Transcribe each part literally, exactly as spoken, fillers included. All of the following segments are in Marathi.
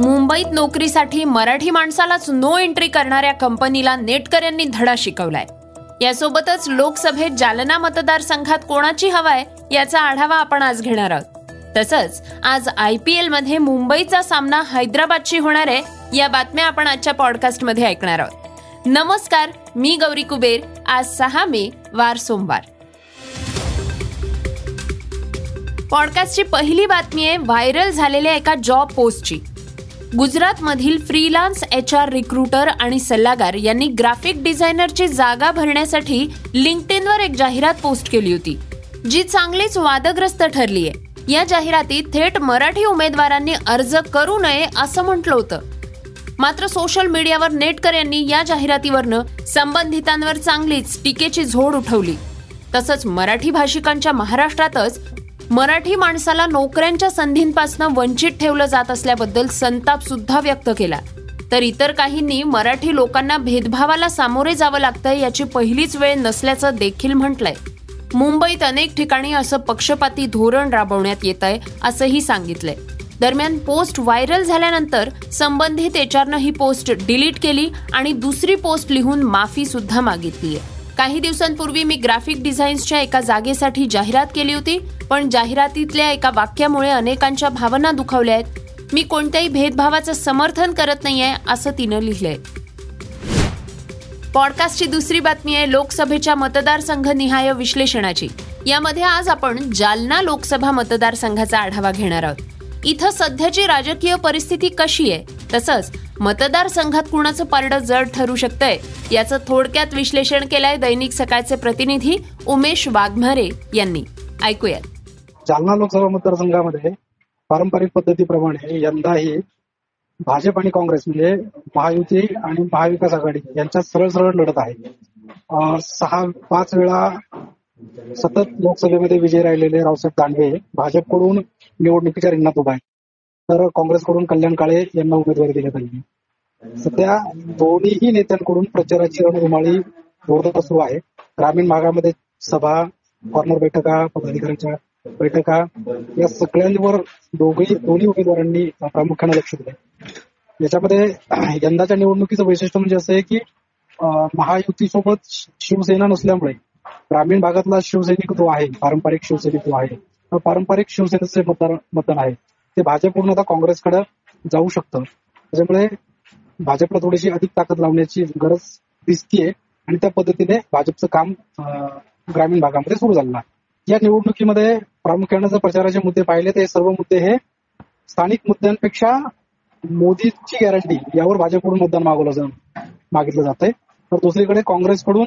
मुंबईत नोकरीसाठी मराठी माणसालाच नो एंट्री करणाऱ्या कंपनीला नेटकऱ्यांनी धडा शिकवलाय. यासोबतच लोकसभेत जालना मतदारसंघात कोणाची हवा आहे याचा आढावा आपण आज घेणार आहोत. तसंच आज आय पी एल मध्ये मुंबईचा सामना हैदराबादशी होणार आहे, या बातम्या आपण आजच्या पॉडकास्टमध्ये ऐकणार आहोत. नमस्कार, मी गौरी कुबेर. आज सहा मे वार सोमवार. पॉडकास्टची पहिली बातमी आहे व्हायरल झालेल्या एका जॉब पोस्टची. गुजरातमधील फ्रीलान्स एच आर रिक्रुटर आणि सल्लागार यांनी ग्राफिक डिझायनरची जागा भरण्यासाठी लिंक्डइनवर एक जाहिरात पोस्ट केली होती, जी चांगलीच वादग्रस्त ठरली आहे. या जाहिरातीत थेट मराठी उमेदवारांनी अर्ज करू नये असं म्हटलं होतं. मात्र सोशल मीडियावर नेटकर यांनी या जाहिरातीवरनं संबंधितांवर चांगलीच टीकेची झोड उठवली. तसंच मराठी भाषिकांच्या महाराष्ट्रातच मराठी माणसाला नोकऱ्यांच्या संधींपासून वंचित ठेवलं जात असल्याबद्दल संताप सुद्धा व्यक्त केला. तर इतर काहींनी मराठी लोकांना भेदभावाला सामोरे जावं लागतंय याची पहिलीच वेळ नसल्याचं देखील म्हटलंय. मुंबईत अनेक ठिकाणी असं पक्षपाती धोरण राबवण्यात येत आहे असंही सांगितलंय. दरम्यान पोस्ट व्हायरल झाल्यानंतर संबंधित एचआरनं ही पोस्ट डिलीट केली आणि दुसरी पोस्ट लिहून माफी सुद्धा मागितली आहे. काही दिवसांपूर्वी मी ग्राफिक डिझाईन्सच्या एका जागेसाठी जाहिरात केली होती, पण जाहिरातीतल्या एका वाक्यामुळे अनेकांच्या भावना दुखावल्या आहेत. मी कोणत्याही भेदभावाचं समर्थन करत नाहीये असं तिनं लिहिलंय. पॉडकास्टची दुसरी बातमी आहे लोकसभेच्या मतदारसंघनिहाय विश्लेषणाची. यामध्ये आज आपण जालना लोकसभा मतदारसंघाचा आढावा घेणार आहोत. इथं सध्याची राजकीय परिस्थिती कशी आहे, तसंच मतदारसंघात कुणाचं पारडं जड ठरू शकतंय याचं थोडक्यात विश्लेषण केलंय दैनिक सकाळचे प्रतिनिधी उमेश वाघमारे यांनी. ऐकूयात. जालना लोकसभा मतदारसंघामध्ये पारंपरिक पद्धतीप्रमाणे यंदाही भाजप आणि काँग्रेस म्हणजे महायुती आणि महाविकास आघाडी यांच्यात सरळ सरळ लढत आहे. सहा पाच वेळा सतत लोकसभेमध्ये विजय राहिलेले रावसाहेब दानवे भाजपकडून निवडणुकीच्या रिंगणात उभा आहेत, तर काँग्रेसकडून कल्याण काळे यांना उमेदवारी देण्यात आली. सध्या दोन्हीही नेत्यांकडून प्रचाराची रणधुमाळी जोरदार सुरू आहे. ग्रामीण भागामध्ये सभा, कॉर्नर बैठका, पदाधिकाऱ्यांच्या बैठका या सगळ्यांवर दोघे दोन्ही उमेदवारांनी प्रामुख्याने लक्ष दिलंय. याच्यामध्ये यंदाच्या निवडणुकीचं वैशिष्ट्य म्हणजे असं आहे की महायुतीसोबत शिवसेना नसल्यामुळे ग्रामीण भागातला शिवसैनिक जो आहे, पारंपरिक शिवसैनिक जो आहे, पारंपरिक शिवसेनेचे मतदार मतदान आहे ते भाजपकडून आता काँग्रेसकडे जाऊ शकतं. त्याच्यामुळे भाजपला थोडीशी अधिक ताकद लावण्याची गरज दिसतीये आणि त्या पद्धतीने भाजपचं काम ग्रामीण भागामध्ये सुरू झालं आहे. या निवडणुकीमध्ये प्रामुख्याने जर प्रचाराचे मुद्दे पाहिले तर सर्व मुद्दे हे स्थानिक मुद्द्यांपेक्षा मोदीची गॅरंटी यावर भाजपकडून मतदान मागवलं जात मागितलं जात आहे. तर दुसरीकडे काँग्रेसकडून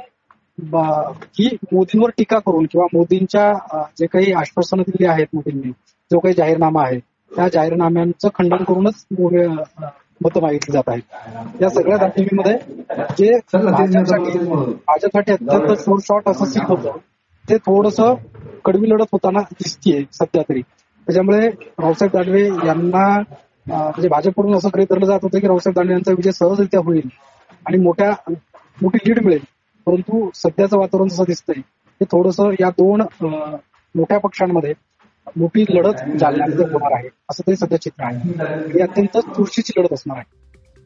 ही मोदींवर टीका करून किंवा मोदींच्या जे काही आश्वासनं दिली आहेत, मोदींनी जो काही जाहीरनामा आहे त्या जाहीरनाम्यांचं खंडन करूनच मतं मागितली जात आहेत. या सगळ्या दाखवणीमध्ये जे भाजपसाठी भाजपसाठी अत्यंत शॉर्ट असं सीट होतं ते थोडंसं कडवी लढत होताना दिसतीये सध्या तरी. त्याच्यामुळे रावसाहेब दानवे यांना म्हणजे भाजपकडून असं गृहीत धरलं जात होतं की रावसाहेब दानवे यांचा विजय सहजरित्या होईल आणि मोठ्या मोठी लीड मिळेल. परंतु सध्याचं वातावरण जसं दिसतंय ते थोडंसं या दोन मोठ्या पक्षांमध्ये मोठी लढत जालन्यामध्ये होणार आहे असं तरी सध्या चित्र आहे. ही अत्यंत चुरशीची लढत असणार आहे.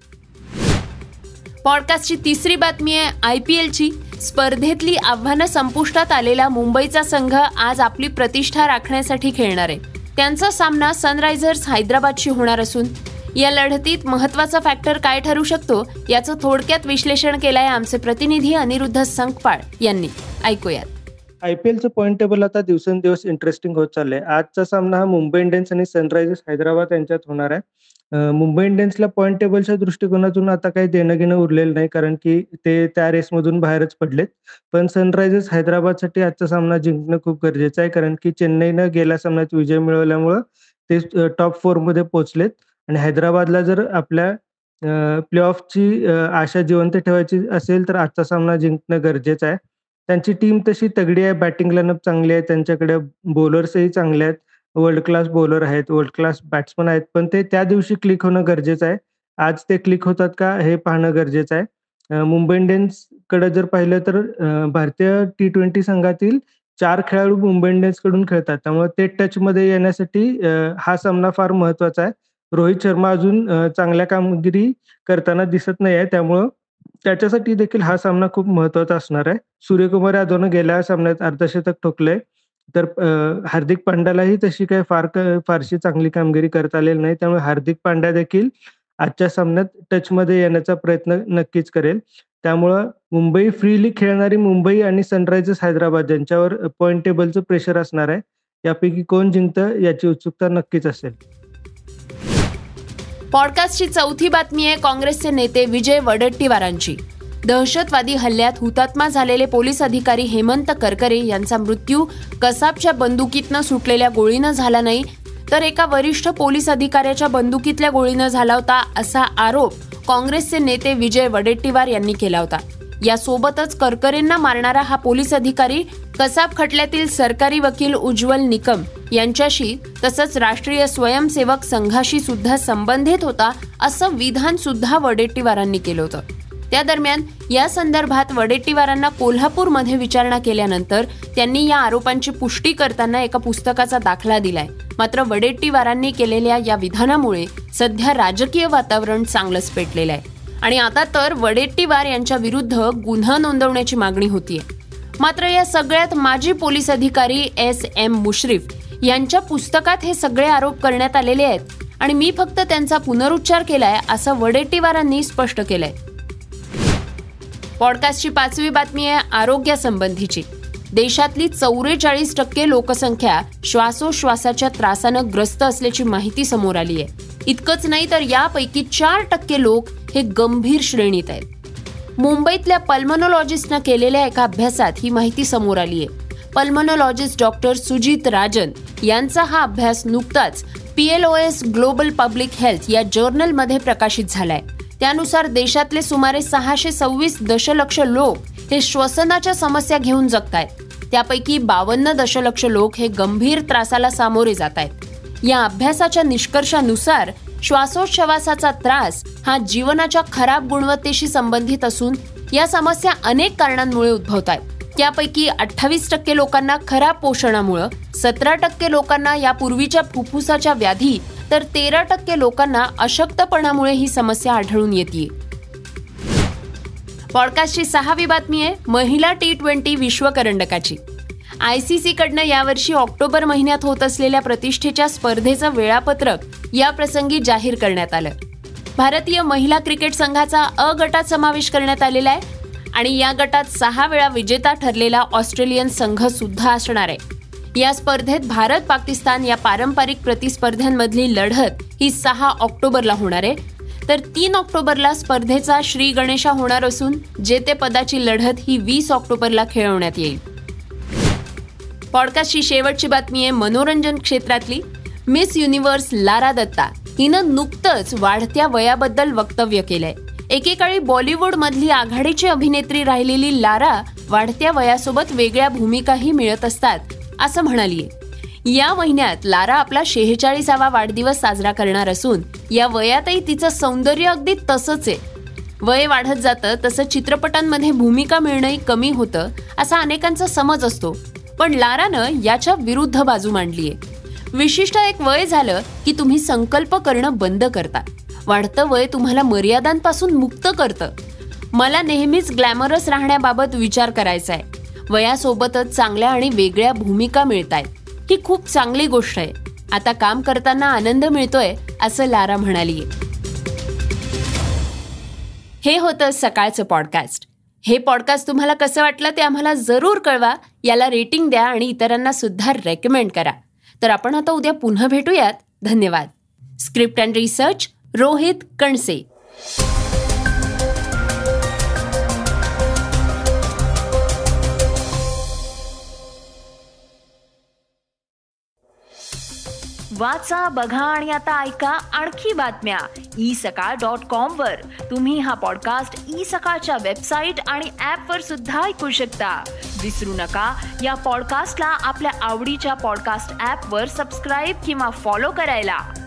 पॉडकास्टची तिसरी बातमी आहे आय पी एलची. स्पर्धेतली आव्हानं संपुष्टात आलेला मुंबईचा संघ आज आपली प्रतिष्ठा राखण्यासाठी खेळणार आहे. त्यांचा सामना सनरायझर्स हैदराबादशी होणार असून या लढतीत महत्वाचा फॅक्टर काय ठरू शकतो याचं थोडक्यात विश्लेषण केलंय आमचे प्रतिनिधी अनिरुद्ध संकपाळ यांनी. ऐकूयात. आयपीएलचं पॉईंट टेबल आता दिवसेंदिवस इंटरेस्टिंग होत चाललंय. आजचा सामना हा मुंबई इंडियन्स आणि सनरायझर्स हैदराबाद यांच्यात होणार आहे. मुंबई इंडियन्सला पॉईंट टेबलच्या दृष्टिकोनातून आता काही देणं घेणं उरलेलं नाही, कारण की ते त्या रेसमधून बाहेरच पडलेत. पण सनरायझर्स हैदराबादसाठी आजचा सामना जिंकणं खूप गरजेचं आहे, कारण की चेन्नईनं गेल्या सामन्यात विजय मिळवल्यामुळं ते टॉप फोर मध्ये पोहोचलेत आणि हैदराबादला जर आपल्या प्ले ऑफची आशा जिवंत ठेवायची असेल तर आजचा सामना जिंकणं गरजेचं आहे. त्यांची टीम तशी तगडी आहे, बॅटिंग लाईनअप चांगली आहे, त्यांच्याकडे बॉलर्सही चांगले आहेत, वर्ल्ड क्लास बॉलर आहेत, वर्ल्ड क्लास बॅट्समन आहेत. पण ते त्या दिवशी क्लिक होणं गरजेचं आहे. आज ते क्लिक होतात का हे पाहणं गरजेचं आहे. मुंबई इंडियन्सकडे जर पाहिलं तर भारतीय टी ट्वेंटी संघातील चार खेळाडू मुंबई इंडियन्सकडून खेळतात, त्यामुळे ते टचमध्ये येण्यासाठी हा सामना फार महत्वाचा आहे. रोहित शर्मा अजून चांगल्या कामगिरी करताना दिसत नाही आहे, त्यामुळं त्याच्यासाठी देखील हा सामना खूप महत्त्वाचा असणार आहे. सूर्यकुमार यादवनं गेल्या सामन्यात अर्धशतक ठोकलंय, तर हार्दिक पांड्यालाही तशी काही फार फारशी चांगली कामगिरी करता आलेली नाही. त्यामुळे हार्दिक पांड्या देखील आजच्या सामन्यात टचमध्ये येण्याचा प्रयत्न नक्कीच करेल. त्यामुळं मुंबई फ्रीली खेळणारी मुंबई आणि सनरायझर्स हैदराबाद यांच्यावर पॉईंट टेबलचं प्रेशर असणार आहे. यापैकी कोण जिंकतं याची उत्सुकता नक्कीच असेल. पॉडकास्टची चौथी बातमी आहे काँग्रेसचे नेते विजय वडेट्टीवारांची. दहशतवादी हल्ल्यात हुतात्मा झालेले पोलीस अधिकारी हेमंत करकरे यांचा मृत्यू कसाबच्या बंदुकीतनं सुटलेल्या गोळीनं झाला नाही, तर एका वरिष्ठ पोलीस अधिकाऱ्याच्या बंदुकीतल्या गोळीनं झाला होता, असा आरोप काँग्रेसचे नेते विजय वडेट्टीवार यांनी केला होता. यासोबतच करकरेंना मारणारा हा पोलीस अधिकारी कसाब खटल्यातील सरकारी वकील उज्ज्वल निकम यांच्याशी तसंच राष्ट्रीय स्वयंसेवक संघाशी सुद्धा संबंधित होता, असं विधान सुद्धा वडेट्टीवारांनी केलं होतं. त्या दरम्यान या संदर्भात वडेट्टीवारांना कोल्हापूरमध्ये विचारणा केल्यानंतर त्यांनी या आरोपांची पुष्टी करताना एका पुस्तकाचा दाखला दिलाय. मात्र वडेट्टीवारांनी केलेल्या या विधानामुळे सध्या राजकीय वातावरण चांगलंच पेटलेलं आहे आणि आता तर वडेट्टीवार यांच्या विरुद्ध गुन्हा नोंदवण्याची मागणी होतीये. मात्र या सगळ्यात माजी पोलीस अधिकारी एस एम मुश्रीफ यांच्या पुस्तकात हे सगळे आरोप करण्यात आलेले आहेत आणि मी फक्त त्यांचा पुनरुच्चार केलाय, असं वडेट्टीवारांनी स्पष्ट केलंय. पॉडकास्टची पाचवी बातमी आहे आरोग्यासंबंधीची. देशातली चौवेचाळीस टक्के लोकसंख्या श्वासोश्वासाच्या त्रासानं ग्रस्त असल्याची माहिती समोर आली आहे. इतकंच नाही तर यापैकी चार टक्के लोक हे गंभीर श्रेणीत आहेत. मुंबईतल्या पल्मोनॉलॉजिस्टनं केलेल्या एका अभ्यासात ही माहिती समोर आली आहे. पल्मोनॉलॉजिस्ट डॉक्टर सुजित राजन यांचा हा अभ्यास नुकताच P L O S global public health या जर्नलमध्ये प्रकाशित झालाय. त्यानुसार देशातले सुमारे सहाशे सव्वीस दशलक्ष लोक हे श्वसनाच्या समस्या घेऊन जगतायत. त्यापैकी बावन्न दशलक्ष लोक हे गंभीर त्रासाला सामोरे जात आहेत. या अभ्यासाच्या निष्कर्षानुसार श्वासोच्छवासाचा त्रास हा जीवनाच्या खराब गुणवत्तेशी संबंधित असून या समस्या अनेक कारणांमुळे उद्भवत आहेत. त्यापैकी अठ्ठावीस टक्के लोकांना खराब पोषणामुळे, सतरा टक्के लोकांना यापूर्वीच्या फुफ्फुसाच्या व्याधी, तर तेरा टक्के लोकांना अशक्तपणामुळे ही समस्या आढळून येते. पॉडकास्टची सहावी बातमी आहे महिला टी ट्वेंटी विश्वकरंडकाची. आयसीसी कडनं यावर्षी ऑक्टोबर महिन्यात होत असलेल्या प्रतिष्ठेच्या स्पर्धेचं वेळापत्रक या प्रसंगी जाहीर करण्यात आलं. भारतीय महिला क्रिकेट संघाचा अ गटात समावेश करण्यात आलेला आहे आणि या गटात सहा वेळा विजेता ठरलेला ऑस्ट्रेलियन संघ सुद्धा असणार आहे. या स्पर्धेत भारत पाकिस्तान या पारंपरिक प्रतिस्पर्ध्यांमधली लढत ही सहा ऑक्टोबरला होणार आहे, तर तीन ऑक्टोबरला स्पर्धेचा श्री गणेशा होणार असून जेतेपदाची लढत ही वीस ऑक्टोबरला खेळवण्यात येईल. पॉडकास्टची शेवटची बातमी आहे मनोरंजन क्षेत्रातली. मिस युनिव्हर्स लारा दत्ता हिनं नुकतंच वाढत्या वयाबद्दल वक्तव्य केलंय. एकेकाळी बॉलिवूड मधली आघाडीची अभिनेत्री राहिलेली लारा वाढत्या वयासोबत वेगळ्या भूमिकाही मिळत असतात, असं म्हणालीये. या महिन्यात लारा आपला शेहेचाळीसावा वाढदिवस साजरा करणार असून या वयातही तिचं सौंदर्य अगदी तसंच आहे. वय वाढत जातं तसं चित्रपटांमध्ये भूमिका मिळणंही कमी होतं असा अनेकांचा समज असतो, पण लारानं याच्या विरुद्ध बाजू मांडलीये. विशिष्ट एक वय झालं की तुम्ही संकल्प करणं बंद करता. वाढतं वय तुम्हाला मर्यादांपासून मुक्त करतं. मला नेहमीच ग्लॅमरस राहण्याबाबत विचार करायचा आहे. वयासोबतच चांगल्या आणि वेगळ्या भूमिका मिळतायत, ही खूप चांगली गोष्ट आहे. आता काम करताना आनंद मिळतोय, असं लारा म्हणालीये. हे होतं सकाळचं पॉडकास्ट. हे पॉडकास्ट तुम्हाला कसं वाटलं ते आम्हाला जरूर कळवा. याला रेटिंग द्या आणि इतरांना सुद्धा रेकमेंड करा. तर आपण आता उद्या पुन्हा भेटूयात. धन्यवाद. Script and research Rohit Kanse. वाचा, बघा आणि आता ऐका आणखी बातम्या ई सकाळ डॉट कॉम वर. तुम्ही हा पॉडकास्ट ई सकाळच्या वेबसाईट आणि ऍप वर सुद्धा ऐकू शकता. विसरू नका, या पॉडकास्टला आपल्या आवडीच्या पॉडकास्ट ऍप वर सबस्क्राईब किंवा फॉलो करायला.